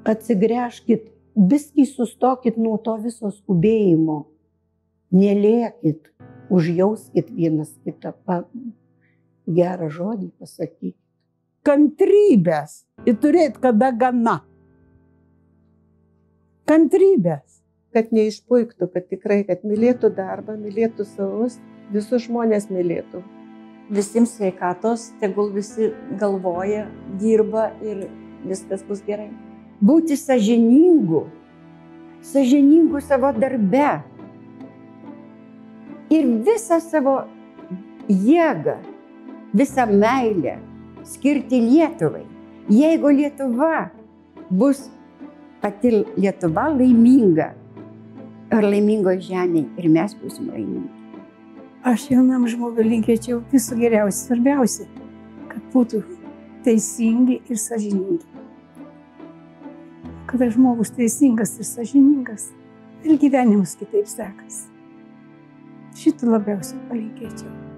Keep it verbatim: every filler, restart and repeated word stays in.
Atsigręžkit, biskį sustokit nuo to viso skubėjimo. Nelėkit, užjauskit vienas kitą, pa, gerą žodį pasakykit. Kantrybės ir turėt kada gana. Kantrybės. Kad neišpuiktų, kad tikrai, kad mylėtų darbą, mylėtų savus, visus žmonės mylėtų. Visiems sveikatos, tegul visi galvoja, dirba ir viskas bus gerai. Būti sąžiningu, sąžiningu savo darbe ir visą savo jėgą, visą meilę skirti Lietuvai. Jeigu Lietuva bus pati Lietuva laiminga, ar laimingo žemė ir mes būsim laimingi. Aš jaunam žmogui linkėčiau viso geriausia, svarbiausia, kad būtų teisingi ir sąžiningi. Kada žmogus teisingas ir sąžiningas, ir gyvenimus kitaip sekasi. Šitą labiausiai palinkėčiau.